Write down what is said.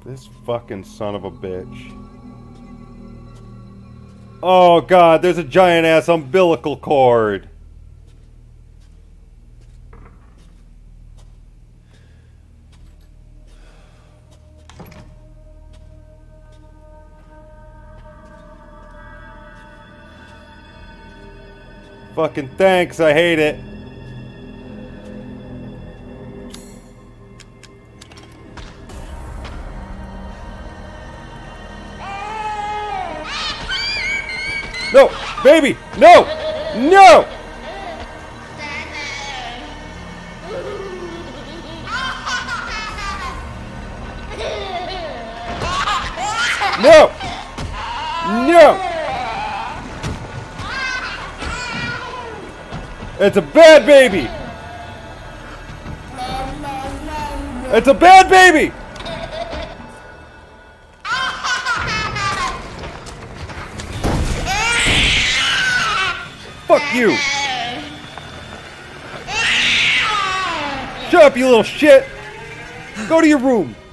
This fucking son of a bitch. Oh god, there's a giant ass umbilical cord. Fucking thanks, I hate it. No! Baby! No! No! No! No! It's a bad baby! It's a bad baby! Fuck you! Shut up, you little shit! Go to your room!